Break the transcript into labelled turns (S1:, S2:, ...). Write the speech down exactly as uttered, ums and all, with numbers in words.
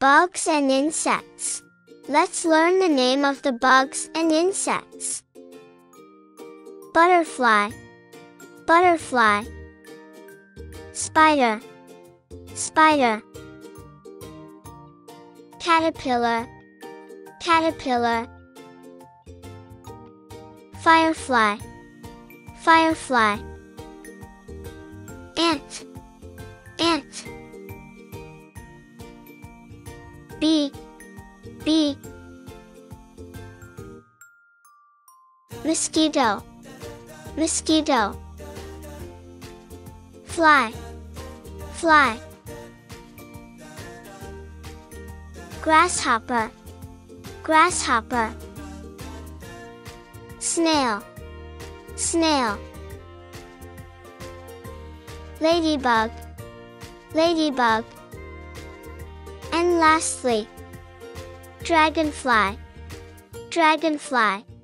S1: Bugs and insects. Let's learn the name of the bugs and insects. Butterfly, butterfly. Spider, spider. Caterpillar, caterpillar. Firefly, firefly. Ant, ant. Bee, bee. Mosquito, mosquito. Fly, fly. Grasshopper, grasshopper. Snail, snail. Ladybug, ladybug. And lastly, dragonfly, dragonfly.